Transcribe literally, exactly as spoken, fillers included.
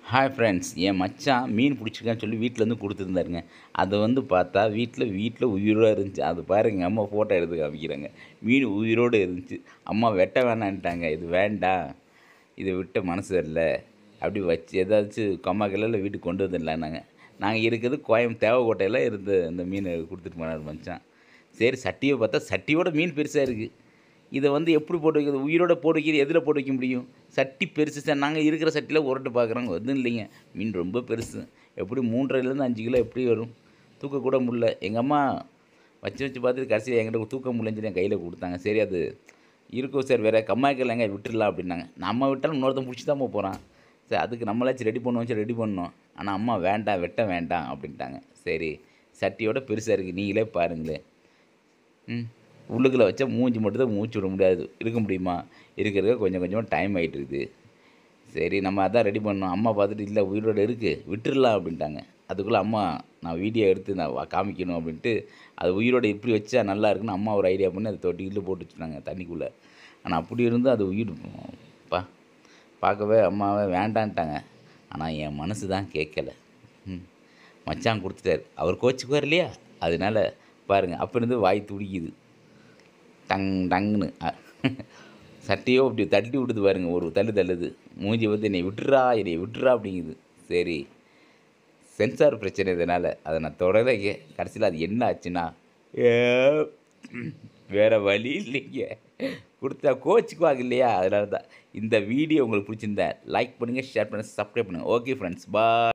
Hi friends, என் மச்சான் மீன் பிடிச்சிருக்கான்னு சொல்லி வீட்டிலேருந்து கொடுத்துருந்தாருங்க. அதை வந்து பார்த்தா வீட்டில் வீட்டில் உயிரோடு இருந்துச்சு. அது பாருங்க, எங்கள் அம்மா ஃபோட்டோ எடுத்து காமிக்கிறாங்க. மீன் உயிரோடு இருந்துச்சு. அம்மா வெட்ட வேணான்ட்டாங்க. இது வேண்டாம், இதை விட்ட மனசு வரல, அப்படி வச்சு ஏதாச்சும் கம்மா கிளையில் வீட்டுக்கு கொண்டு வந்துடலான்னாங்க. நாங்கள் இருக்கிறது கோயம் தேவக்கோட்டையில் இருந்து அந்த மீனை கொடுத்துட்டு போனார் மச்சான். சரி, சட்டியை பார்த்தா சட்டியோட மீன் பெருசாக இருக்குது. இதை வந்து எப்படி போட்டு வைக்கிறது? உயிரோட போட்டு வைக்கிறது எதில் போட்டு வைக்க முடியும்? சட்டி பெருசு சார். நாங்கள் இருக்கிற சட்டியில் உருட்டு பார்க்குறோங்க, எதுவும் இல்லைங்க. மீன் ரொம்ப பெருசு. எப்படி மூன்றரைலேருந்து அஞ்சு கிலோ எப்படி வரும்? தூக்கக்கூட முடியல. எங்கள் அம்மா வச்சு வச்சு பார்த்துட்டு கடைசியில் என்கிட்ட தூக்க முடியலன்னு சொல்லி என் கையில் கொடுத்தாங்க. சரி, அது இருக்கும் சார், வேறு கம்மாய்க்கலைங்க, விட்டுடலாம் அப்படின்னாங்க. நம்ம விட்டாலும் இன்னொருத்தன் பிடிச்சி தான் போகிறான். சரி, அதுக்கு நம்மளாச்சும் ரெடி பண்ணுவோம் வச்சு ரெடி பண்ணோம். ஆனால் அம்மா வேண்டாம், வெட்ட வேண்டாம் அப்படின்ட்டாங்க. சரி, சட்டியோட பெருசாக இருக்குது, நீங்களே பாருங்களேன். ம் உள்ளுக்குள்ளே வச்சா மூஞ்சி மட்டும் தான் மூச்சு விட முடியாது. இருக்க முடியுமா? இருக்கிறதுக்கு கொஞ்சம் கொஞ்சமாக டைம் ஆகிட்டு இருக்குது. சரி, நம்ம அதான் ரெடி பண்ணோம். அம்மா பார்த்துட்டு இல்லை உயிரோடு இருக்குது, விட்டுடலாம் அப்படின்ட்டாங்க. அதுக்குள்ளே அம்மா நான் வீடியோ எடுத்து நான் காமிக்கணும் அப்படின்ட்டு அது உயிரோடு இப்படி வச்சா நல்லா இருக்குன்னு அம்மா ஒரு ஐடியா பண்ணி அதை தொட்டிக்கிட்டு போட்டு வச்சுட்டாங்க தண்ணிக்குள்ளே. ஆனால் அப்படி இருந்தும் அது உயிர் பா பார்க்கவே அம்மாவே வேண்டான்ட்டாங்க. ஆனால் என் மனசு தான் கேட்கல. ம் மச்சான் கொடுத்துட்டார். அவர் கோச்சுக்குவார் இல்லையா? அதனால பாருங்கள், அப்போ இருந்து வாய் துடிக்குது டங் டங்குன்னு. சட்டையோ அப்படி தட்டி விடுது பாருங்க, ஒரு தள்ளு தள்ளுது. மூஞ்சி வந்து என்னை விட்டுறா என்னை விட்டுறா அப்படிங்குது. சரி, சென்சார் பிரச்சனை இதனால் அதை நான் தொடரே. கடைசியில் அது என்ன ஆச்சுன்னா, ஏ வேறு வழி இல்லைங்க, கொடுத்தா கோச்சுக்குவாங்க இல்லையா? அதனால தான். இந்த வீடியோ உங்களுக்கு பிடிச்சிருந்தா லைக் பண்ணுங்கள், ஷேர் பண்ணுங்கள், சப்ஸ்கிரைப் பண்ணுங்கள். ஓகே ஃப்ரெண்ட்ஸ், பாய்.